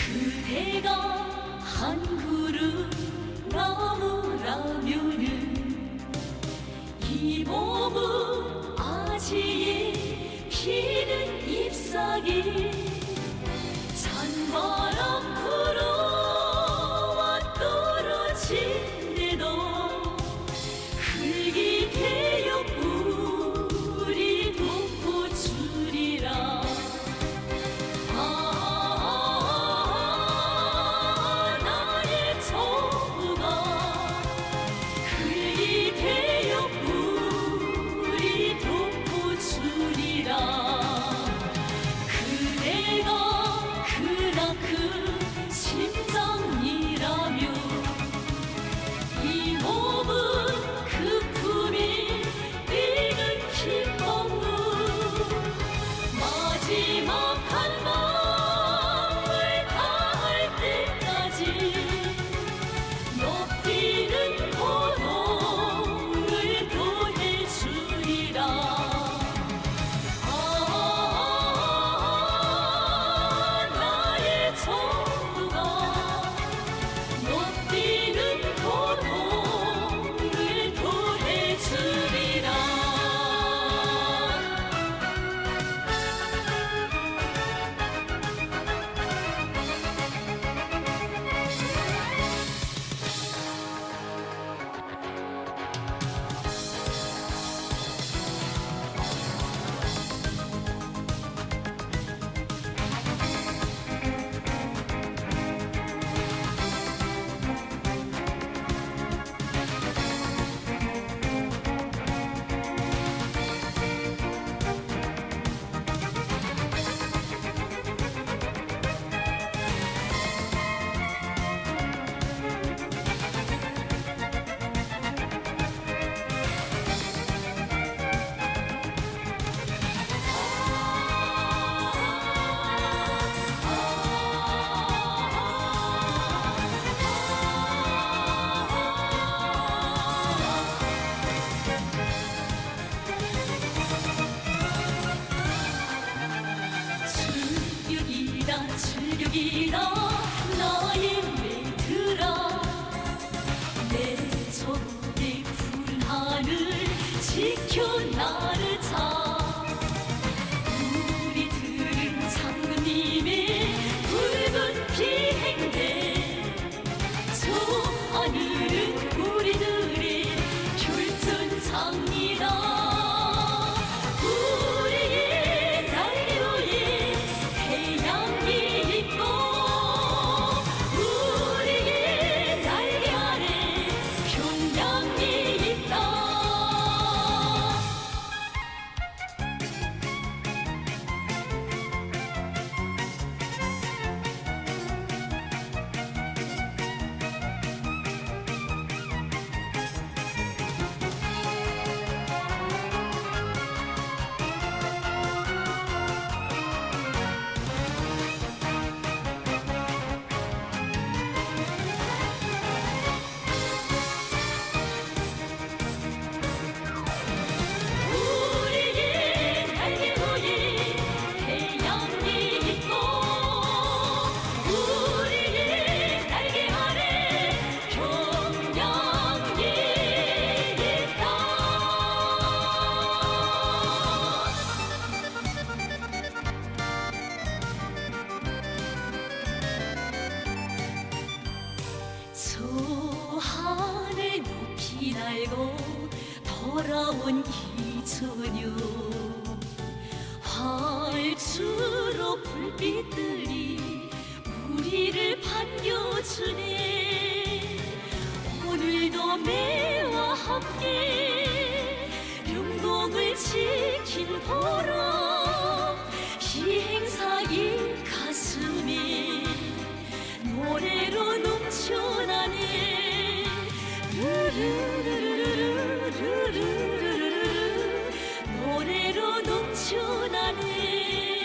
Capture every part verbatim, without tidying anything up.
그대가 한 그루 나무라면은 이 몸은 아지에 피는 잎사귀 찬바람 불어와 떨어진대도 흙이 되어 우리 돋구주리라. 즐기라 나의 매들아 내 전국의 푸른 하늘 지켜 나를 차 우리들은 장군님의 붉은 비행대 저 하늘은 우리들의 결전장이다. 저 하늘 높이 날고 돌아온 기천여 활주로 불빛들이 우리를 반겨주네. 오늘도 매와 함께 영동을 지킨 보람 이 행사의 가슴이 노래로 넘쳐나네. 루루루루루루루루루 노래로 넘쳐나네.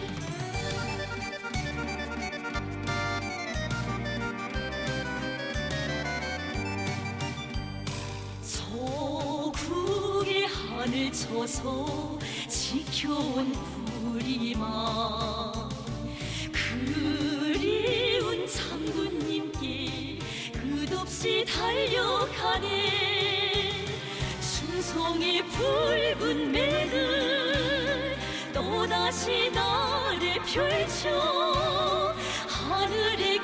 조국의 하늘 쳐서 지켜온 우리만 그리 가네 충성의 붉은 매를 또다시 나를 펼쳐 하늘의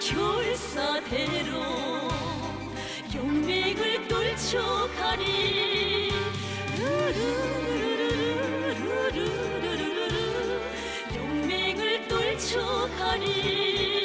결사대로 용맹을 뚫쳐가리 루루루루루루루루루 용맹을 뚫쳐가리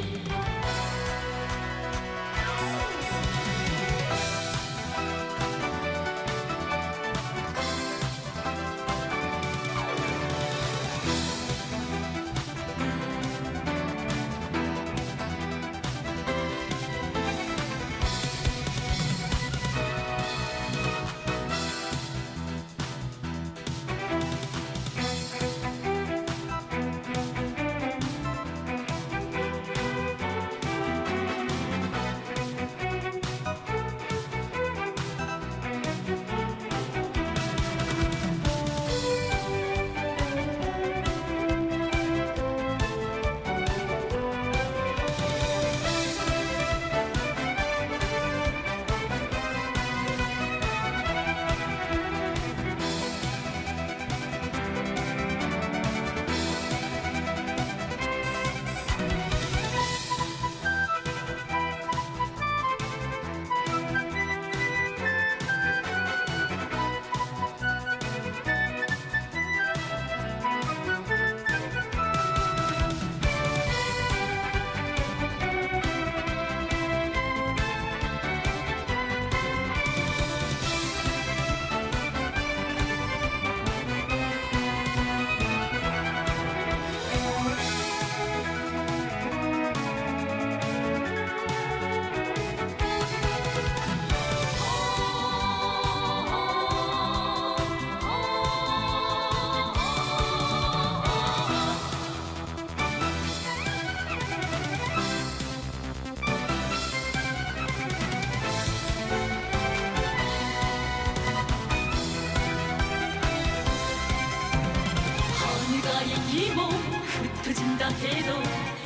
흩어진다 해도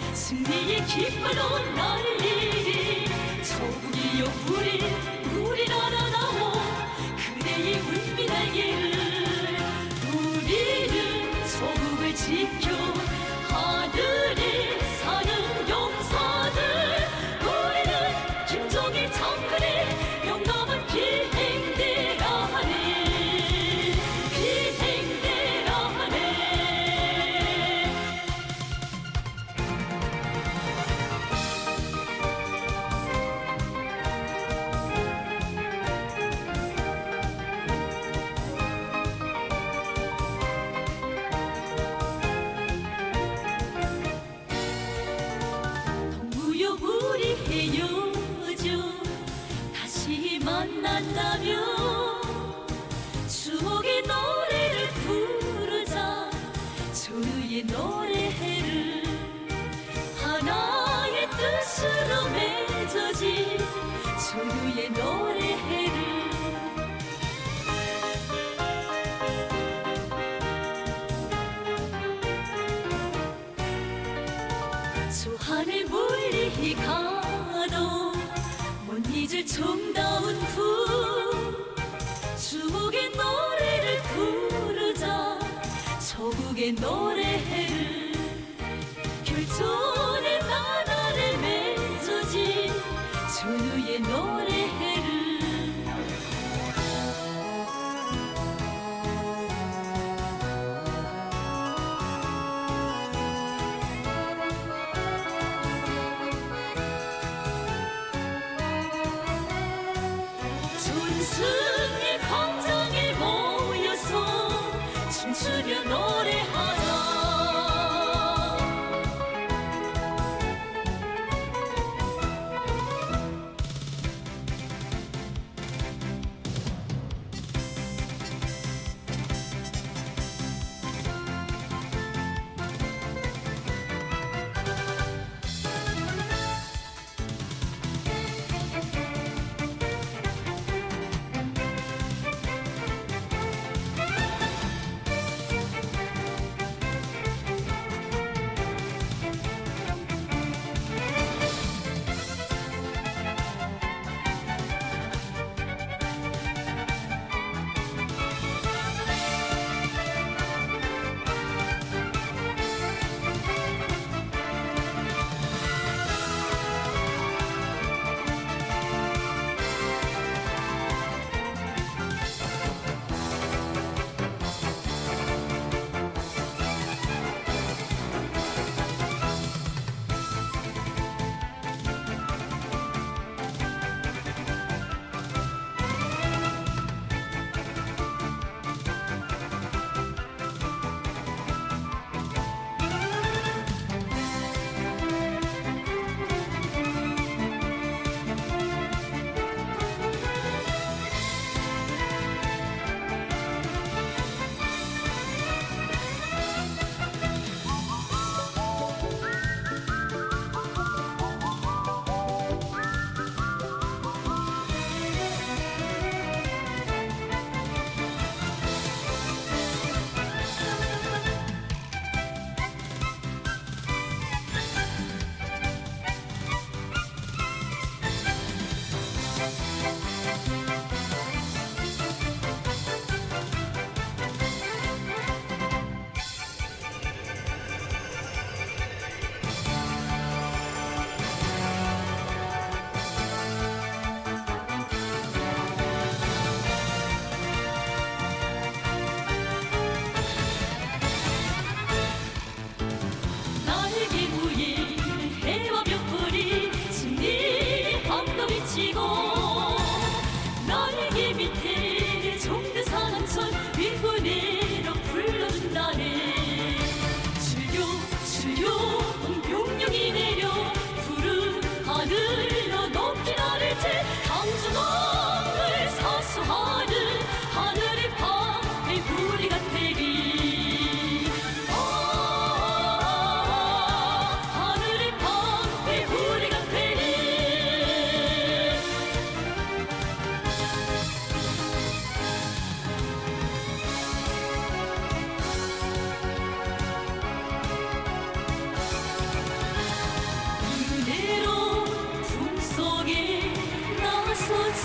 승리의 깃발로 날리리 조국이여 우리 우리나라 나오 그대의 울민 날개를 우리는 조국을 지켜 하늘에 사는 용사들 우리는 김정일 장군의 영감은 비행대라 하네 비행대라 하네 헤어져 다시 만난다면 추억의 노래를 부르자 전우의 노래를 하나의 뜻으로 맺어진 전우의 노래를 저 하늘 멀리 가도 못 잊을 정다운 부 추억의 노래를 부르자 조국의 노래를 결전의 나날에 맺어진 전우의 노래를 승리 광장에 모여서 춤추며 노래하자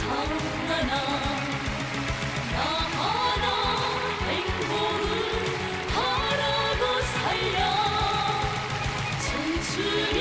하나 나 하나 행복을 바라고 살려 춤추려